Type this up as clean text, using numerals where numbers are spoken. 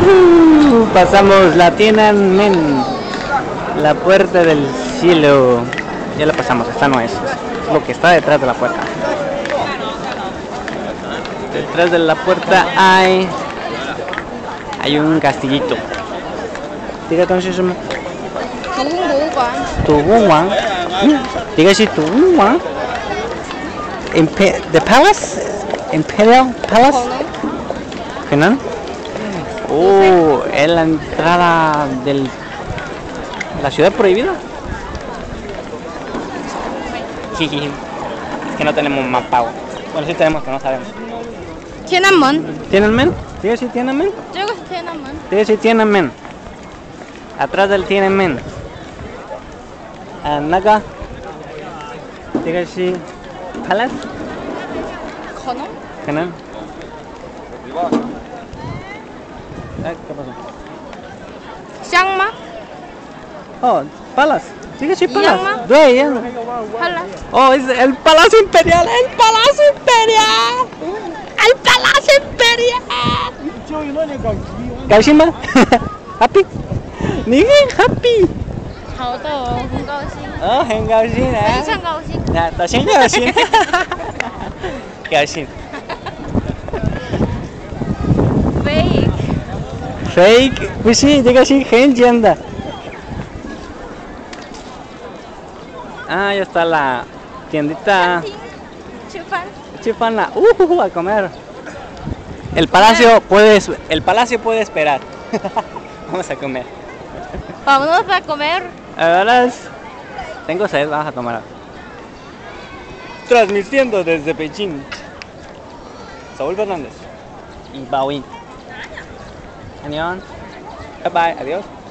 Pasamos la Tiananmen, la puerta del cielo. Ya la pasamos, esta no es lo que está detrás de la puerta. Detrás de la puerta hay un castillito. Diga entonces, Tubuwan. Diga si Tubuwan. The Palace, Imperial Palace. ¿Qué? Oh, es la entrada de la ciudad prohibida. Es que no tenemos mapa. Bueno, sí tenemos, pero no sabemos. Tiananmen. ¿Tiananmen? ¿Diga si Tiananmen? Yo creo que Tiananmen. Diga si Tiananmen. Atrás del Tiananmen. Naga. Diga si Palace. ¿Cono? ¿Qué? ¿Qué pasó? Xiangma. Oh, Palace. Diga si Palace. Llama. Palace. Oh, es el Palacio Imperial. ¡El Palacio Imperial! ¡El Palacio Imperial! ¿Gaushima? ¿Happy? ¡Ni happy! 好的，很高兴， Oh, 很高兴非常高兴。 到现在高兴。高兴。 Fake. Pues sí, llega así, gente anda. Ah, ya está la tiendita. Chifana. A comer. El palacio puede esperar. Vamos a comer. Vámonos a comer. Ahora tengo sed, vamos a tomar. Transmitiendo desde Beijing. Saúl Fernández y Bawin. Bye bye, adiós.